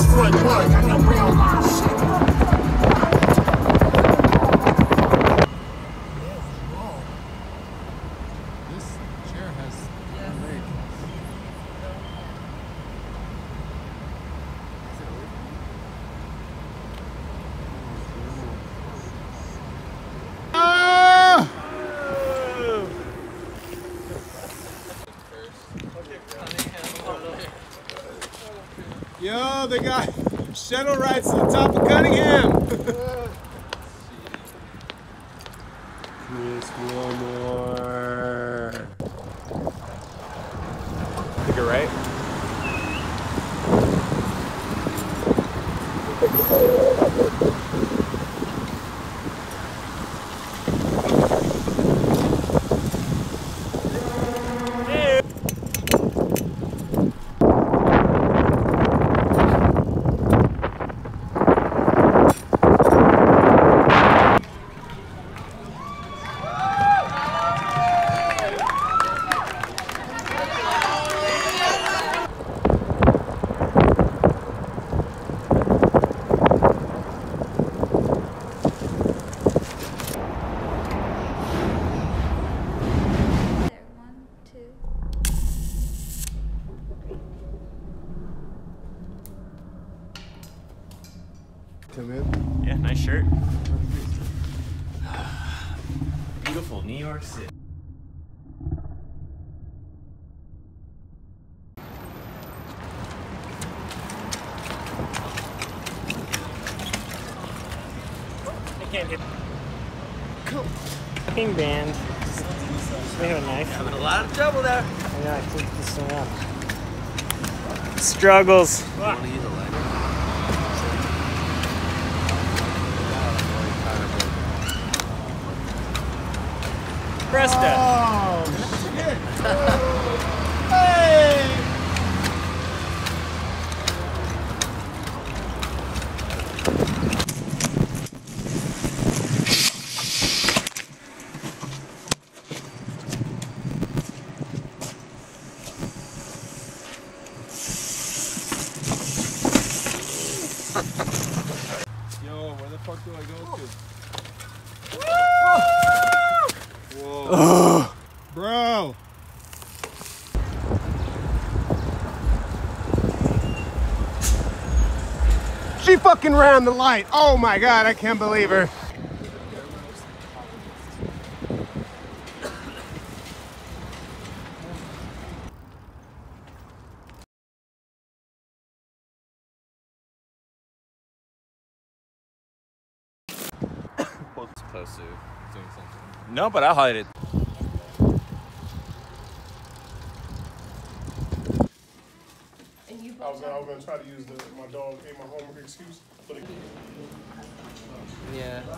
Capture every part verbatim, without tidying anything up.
Straight work, I got real hot shit. This chair has a leg. Ah! Yo, they got shuttle rides to the top of Cunningham. Just one more. Take it right. Come in. Yeah, nice shirt. Beautiful New York City. I can't hit. Cool. Fucking band. We have a knife. Having a lot of trouble there. Yeah, I think this thing up. Struggles. Wow. Presta. Oh, shit. Hey! Yo, where the fuck do I go to? Whoa. Oh, bro. She fucking ran the light. Oh my God, I can't believe her. Supposed to doing something. No, but I'll hide it. I was, I was gonna try to use the my dog ate my homework excuse, but it, Yeah.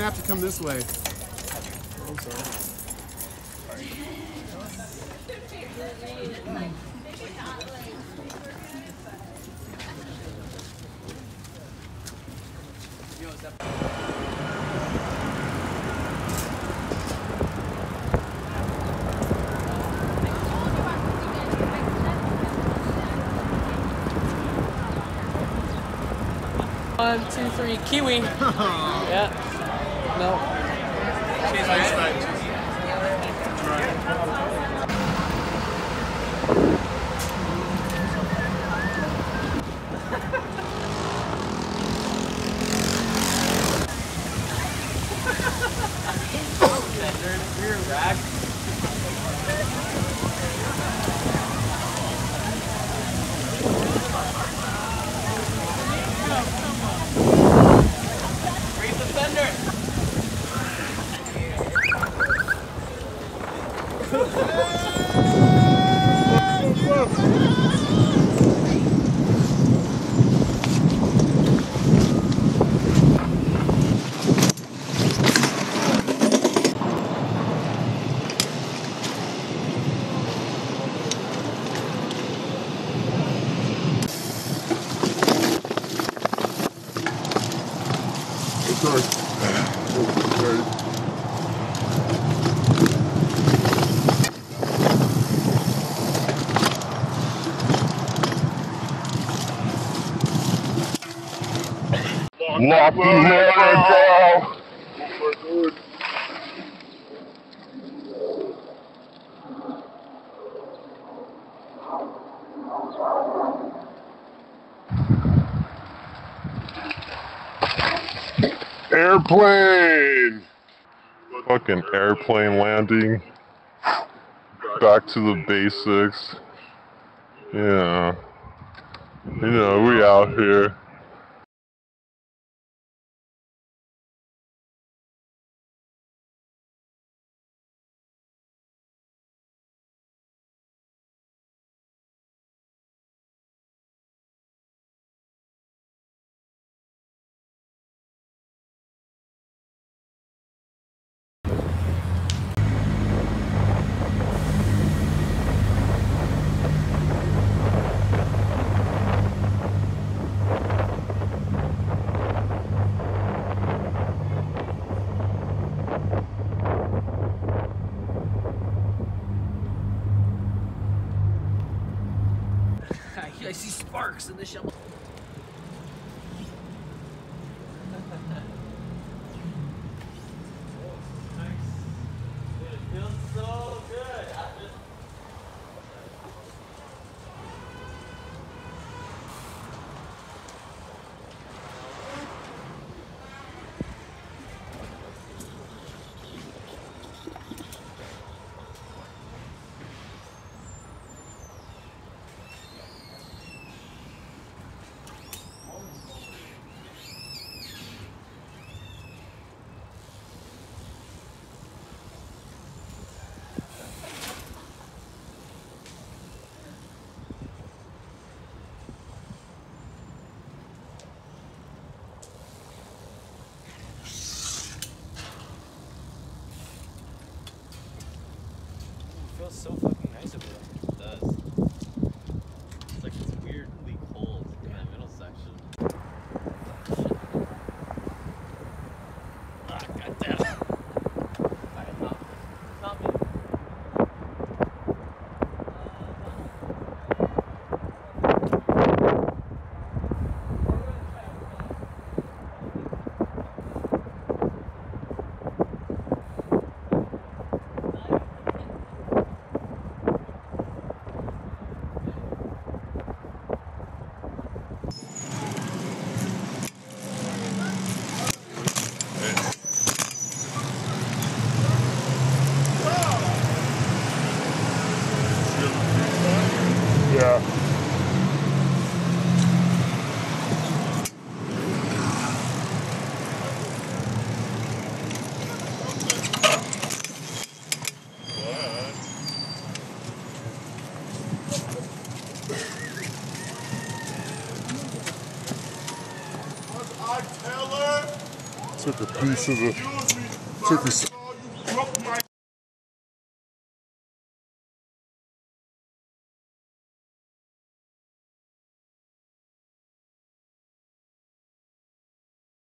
have to come this way. I'm sorry. One, two, three, kiwi. Yeah. No. Cheese ice cream. Rag. Raise the fender. Lock the America! Airplane! Fucking airplane landing. Back to the basics. Yeah. You know, we out here. I see sparks in the shovel. It feels so good. It feels so fucking nice over there. It does. It's like it's weirdly cold in that middle section. Ah, goddamn. Alright, top. Top me. Yeah. Took a piece of the. Took a.